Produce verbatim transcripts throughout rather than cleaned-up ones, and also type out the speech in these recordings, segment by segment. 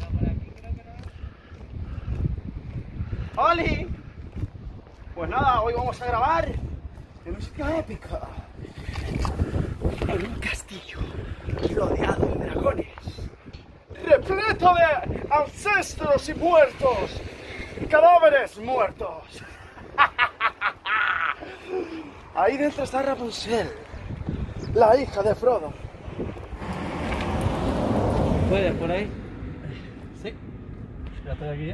¡Oli! Pues nada, hoy vamos a grabar en un sitio épico. En un castillo rodeado de dragones. Repleto de ancestros y muertos. Y cadáveres muertos. Ahí dentro está Rapunzel, la hija de Frodo. ¿Puedes por ahí? Sí. Ya estoy aquí ya.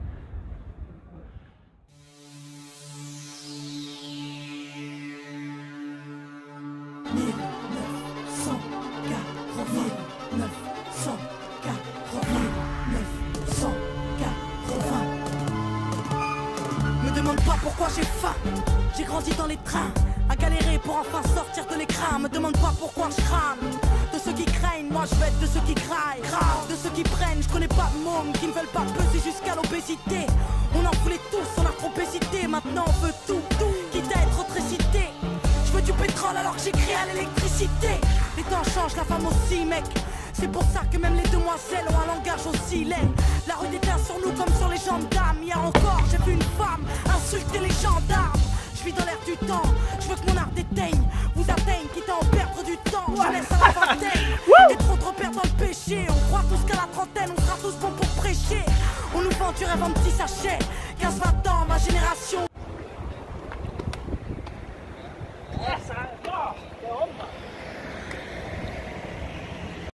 Me demande pas pourquoi j'ai faim. J'ai grandi dans les trains, à galérer pour enfin sortir de l'écran. Me demande pas pourquoi je crame. De ceux qui craignent, moi je vais être de ceux qui craillent. De ceux qui prennent, je connais pas de mômes qui ne veulent pas peser jusqu'à l'obésité. On en voulait tous, on a trop hésité. Maintenant on veut tout, tout, quitte à être récité. Je veux du pétrole alors que j'écris à l'électricité. Les temps changent, la femme aussi, mec. C'est pour ça que même les demoiselles ont un langage aussi laid. La rue déteint sur nous comme sur les gendarmes. Hier encore, j'ai vu une femme insulter les gendarmes. Je vis dans l'air du temps, je veux que mon art déteigne, vous atteigne, quitte à en perdre du temps. Je laisse à la vingtaine, et trop trop perdre dans le péché. On croit tous qu'à la trentaine, on sera tous bons pour prêcher. On nous vend du rêve en petits sachets. quinze vingt ans, ma génération